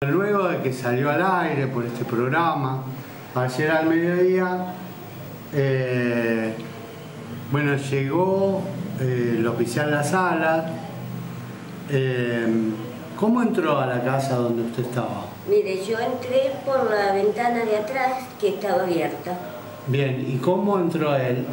Luego de que salió al aire por este programa, ayer al mediodía, bueno, llegó el oficial La Sala. ¿Cómo entró a la casa donde usted estaba? Mire, yo entré por la ventana de atrás que estaba abierta. Bien, ¿y cómo entró él?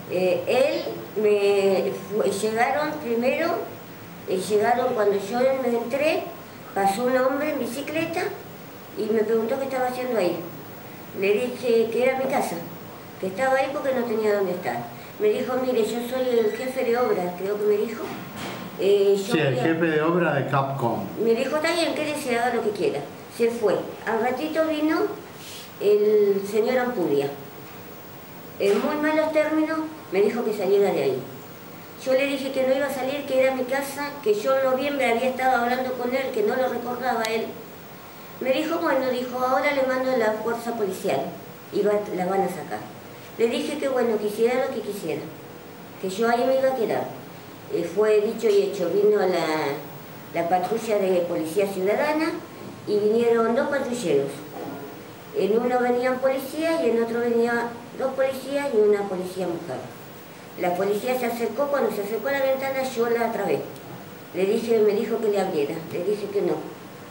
Llegaron primero, cuando yo me entré, pasó un hombre en bicicleta y me preguntó qué estaba haciendo ahí. Le dije que era mi casa, que estaba ahí porque no tenía dónde estar. Me dijo, mire, yo soy el jefe de obra, creo que me dijo. Sí, el jefe de obra de Capcom. Me dijo, está bien, quédese, haga lo que quiera. Se fue. Al ratito vino el señor Ampudia. En muy malos términos me dijo que saliera de ahí. Yo le dije que no iba a salir, que era mi casa, que yo en noviembre había estado hablando con él, que no lo recordaba él. Me dijo, bueno, dijo, ahora le mando a la fuerza policial y la van a sacar. Le dije que bueno, que hiciera lo que quisiera, que yo ahí me iba a quedar. Fue dicho y hecho, vino la patrulla de Policía Ciudadana y vinieron dos patrulleros. En uno venían policías y en otro venían dos policías y una policía mujer. La policía se acercó, cuando se acercó a la ventana yo la atrapé. Me dijo que le abriera, le dije que no.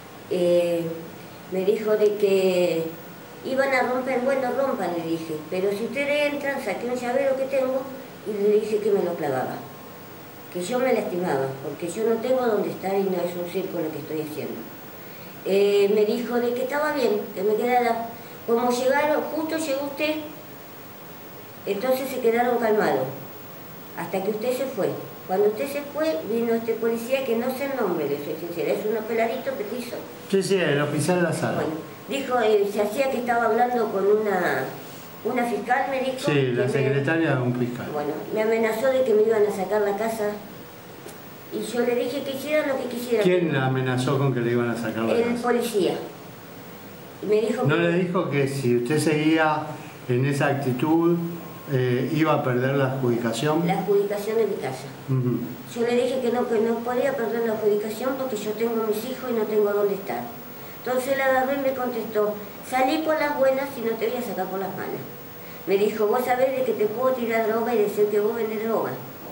Me dijo de que iban a romper, bueno, rompan, le dije, pero si ustedes entran, saqué un llavero que tengo y le dije que me lo clavaba, que yo me lastimaba, porque yo no tengo dónde estar y no es un circo lo que estoy haciendo. Me dijo de que estaba bien, que me quedara, como llegaron, justo llegó usted, entonces se quedaron calmados, hasta que usted se fue. Cuando usted se fue, vino este policía que no sé el nombre, le soy sincera, es un peladito petizo. Sí, sí, el oficial de La Sala. Bueno, dijo, se hacía que estaba hablando con una fiscal, me dijo. Sí, la secretaria de un fiscal. Bueno, me amenazó de que me iban a sacar la casa y yo le dije que hiciera lo que quisiera. ¿Quién la amenazó con que le iban a sacar la casa? El policía. Me dijo ¿No le dijo que si usted seguía en esa actitud iba a perder la adjudicación? La adjudicación de mi casa. Yo le dije que no podía perder la adjudicación porque yo tengo mis hijos y no tengo dónde estar. Entonces él agarró y me contestó, salí por las buenas y no te voy a sacar por las malas. Me dijo, vos sabés de que te puedo tirar droga y decir que vos vendés droga.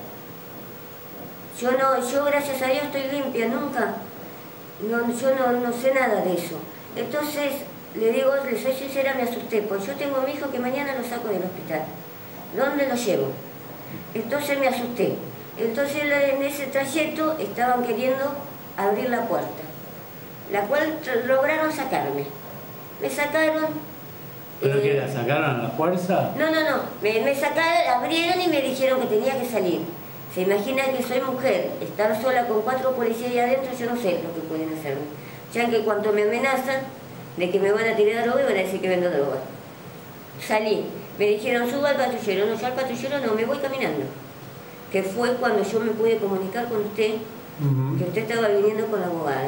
Yo gracias a Dios estoy limpia, nunca. Yo no sé nada de eso. Entonces, le digo, le soy sincera, me asusté, porque yo tengo a mi hijo que mañana lo saco del hospital. ¿Dónde lo llevo? Entonces me asusté. Entonces en ese trayecto estaban queriendo abrir la puerta, la cual lograron sacarme. Me sacaron. ¿Pero que la sacaron a la fuerza? No. Me sacaron, abrieron y me dijeron que tenía que salir. Se imagina que soy mujer, estar sola con 4 policías ahí adentro, yo no sé lo que pueden hacerme. Ya que cuando me amenazan de que me van a tirar droga y van a decir que vendo droga. Salí. Me dijeron, suba al patrullero. No, yo al patrullero no, me voy caminando. Que fue cuando yo me pude comunicar con usted, que usted estaba viniendo con la abogada.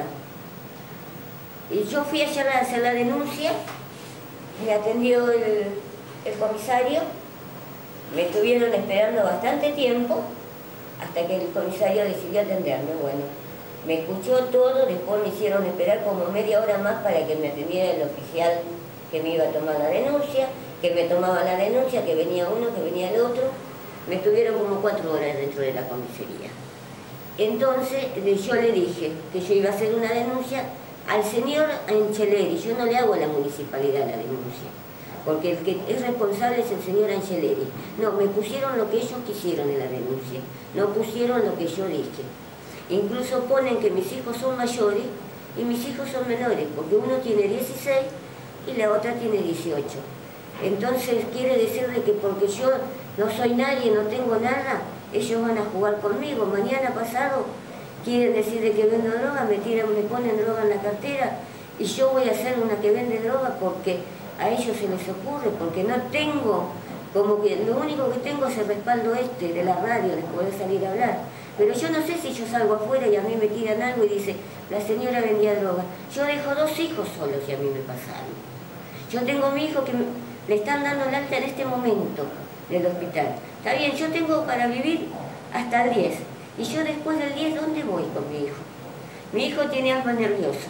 Y yo fui ayer a hacer la denuncia, me atendió el comisario, me estuvieron esperando bastante tiempo, hasta que el comisario decidió atenderme. Bueno, me escuchó todo, después me hicieron esperar como media hora más para que me atendiera el oficial que me iba a tomar la denuncia, que me tomaba la denuncia, que venía uno, que venía el otro. Me estuvieron como 4 horas dentro de la comisaría. Entonces yo le dije que yo iba a hacer una denuncia al señor Angeleri. Yo no le hago a la municipalidad la denuncia, porque el que es responsable es el señor Angeleri. No, me pusieron lo que ellos quisieron en la denuncia, no pusieron lo que yo dije. Incluso ponen que mis hijos son mayores y mis hijos son menores, porque uno tiene 16 y la otra tiene 18. Entonces quiere decir de que porque yo no soy nadie, no tengo nada, ellos van a jugar conmigo. Mañana pasado quieren decir de que vendo droga, me ponen droga en la cartera y yo voy a ser una que vende droga porque a ellos se les ocurre, porque no tengo, como que lo único que tengo es el respaldo de la radio, de poder salir a hablar. Pero yo no sé si yo salgo afuera y a mí me tiran algo y dice, la señora vendía droga. Yo dejo 2 hijos solos y a mí me pasaron. Yo tengo a mi hijo que le están dando el alta en este momento del hospital. Está bien, yo tengo para vivir hasta el 10. Y yo después del 10, ¿dónde voy con mi hijo? Mi hijo tiene asma nervioso.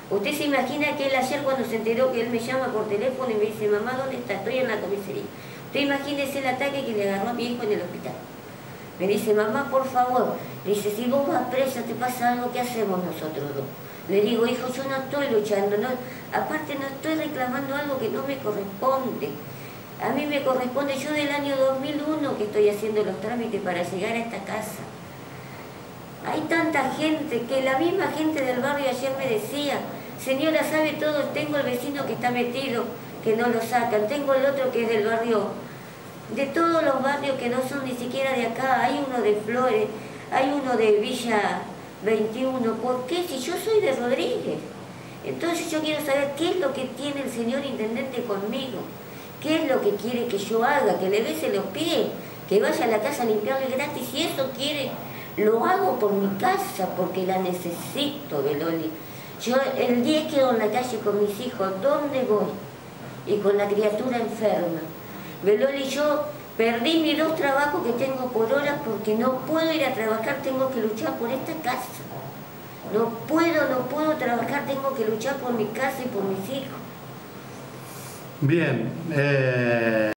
Usted se imagina que él ayer cuando se enteró que él me llama por teléfono y me dice, mamá, ¿dónde está? Estoy en la comisaría. Usted imagínese el ataque que le agarró a mi hijo en el hospital. Me dice, mamá, por favor. Le dice, si vos vas presa, te pasa algo, ¿qué hacemos nosotros dos? Le digo, hijo, yo no estoy luchando, no, aparte no estoy reclamando algo que no me corresponde. A mí me corresponde, yo del año 2001 que estoy haciendo los trámites para llegar a esta casa. Hay tanta gente, que la misma gente del barrio ayer me decía, señora, sabe todo, tengo el vecino que está metido, que no lo sacan, tengo el otro que es del barrio, de todos los barrios que no son ni siquiera de acá, hay uno de Flores, hay uno de Villa 21, ¿por qué? Si yo soy de Rodríguez. Entonces yo quiero saber qué es lo que tiene el señor intendente conmigo, qué es lo que quiere que yo haga, que le bese los pies, que vaya a la casa a limpiarle gratis, si eso quiere, lo hago por mi casa, porque la necesito, Beloli. Yo el día quedo en la calle con mis hijos, ¿dónde voy? Y con la criatura enferma. Beloli, yo perdí mis 2 trabajos que tengo por horas porque no puedo ir a trabajar, tengo que luchar por esta casa. No puedo trabajar, tengo que luchar por mi casa y por mis hijos. Bien.